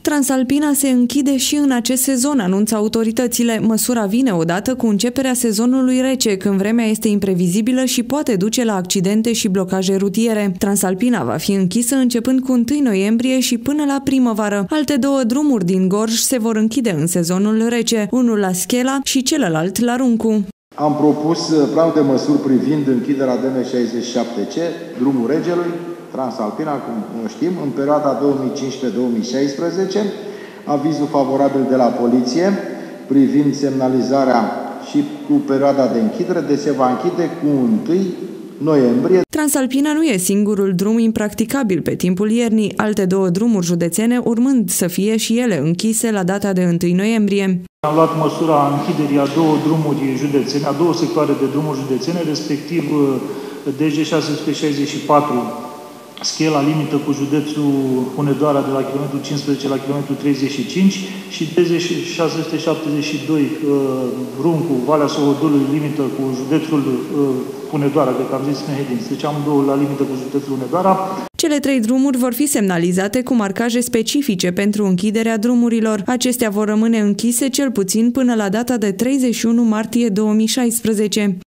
Transalpina se închide și în acest sezon, anunță autoritățile. Măsura vine odată cu începerea sezonului rece, când vremea este imprevizibilă și poate duce la accidente și blocaje rutiere. Transalpina va fi închisă începând cu 1 noiembrie și până la primăvară. Alte 2 drumuri din Gorj se vor închide în sezonul rece, unul la Schela și celălalt la Runcu. Am propus plan de măsuri privind închiderea DN67C, drumul Regelui, Transalpina, cum știm, în perioada 2015-2016, avizul favorabil de la poliție privind semnalizarea și cu perioada de închidere, se va închide cu 1 noiembrie. Transalpina nu e singurul drum impracticabil pe timpul iernii, alte 2 drumuri județene urmând să fie și ele închise la data de 1 noiembrie. Am luat măsura închiderii a 2 drumuri județene, a 2 sectoare de drumuri județene, respectiv DG 664, Schela, limită cu județul Hunedoara de la kilometrul 15 la kilometrul 35 și DG 672, Runcu, Valea Sovodului, limită cu județul Hunedoara, de că am zis Mehedin. Deci am 2 la limită cu județul Hunedoara. Cele 3 drumuri vor fi semnalizate cu marcaje specifice pentru închiderea drumurilor. Acestea vor rămâne închise cel puțin până la data de 31 martie 2016.